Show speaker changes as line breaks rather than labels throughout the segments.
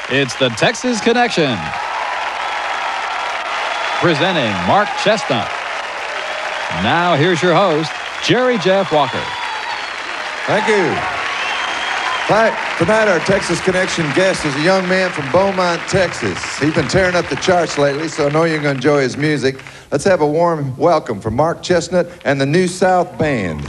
It's the Texas Connection. Presenting Mark Chesnutt. Now here's your host, Jerry Jeff Walker.
Thank you. Tonight our Texas Connection guest is a young man from Beaumont, Texas. He's been tearing up the charts lately, so I know you're going to enjoy his music. Let's have a warm welcome for Mark Chesnutt and the New South Band.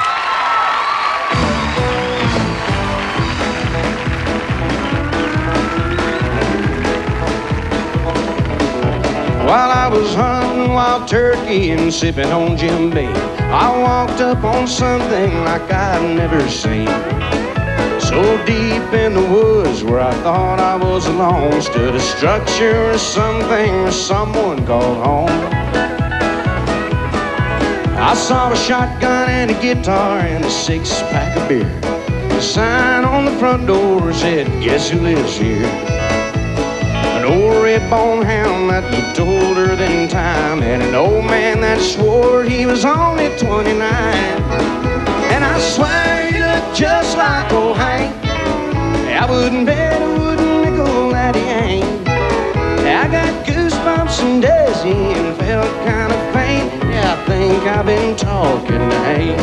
While I was hunting wild turkey and sipping on Jim Beam, I walked up on something like I'd never seen. So deep in the woods where I thought I was alone stood a structure or something or someone called home. I saw a shotgun and a guitar and a six-pack of beer. The sign on the front door said, "Guess who lives here?" An old red-bone hound that looked older than time, and an old man that swore he was only 29. And I swear he looked just like old Hank. I wouldn't bet a wooden nickel that he ain't. I got goosebumps and dizzy and felt kind of faint. Yeah, I think I've been talking to Hank.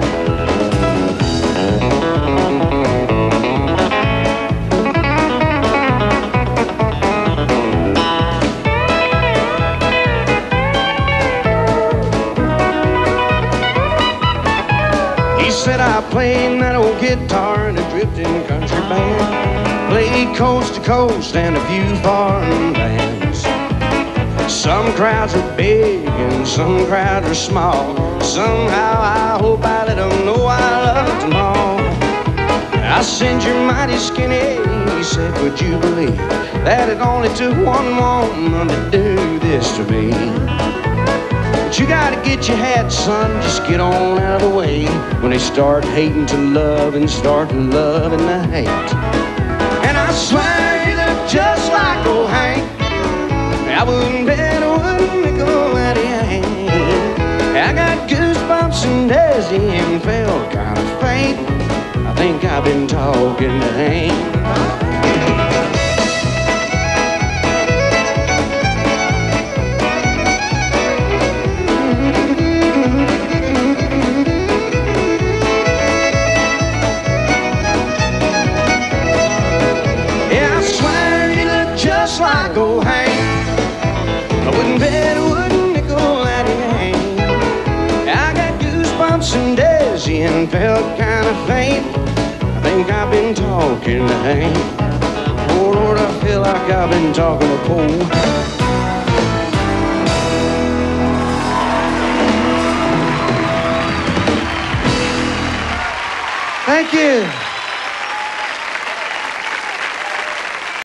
Said I played that old guitar in a drifting country band, played coast to coast and a few foreign lands. Some crowds are big and some crowds are small. Somehow I hope I let them know I loved them all. I said, "You're mighty skinny." He said, "Would you believe that it only took one woman to do this to me?" But you gotta get your hat, son, just get on out of the way. When they start hating to love and start loving to hate. And I swear he looked just like old Hank. I wouldn't bet a wooden nickel that he ain't. I got goosebumps and dizzy and felt kind of faint. I think I've been talking to Hank. Just like old Hank. I wouldn't bet a wooden nickel that he ain't. I got goosebumps and dizzy and felt kind of faint. I think I've been talking to Hank. Oh Lord, I feel like I've been talking to Paul. Thank you.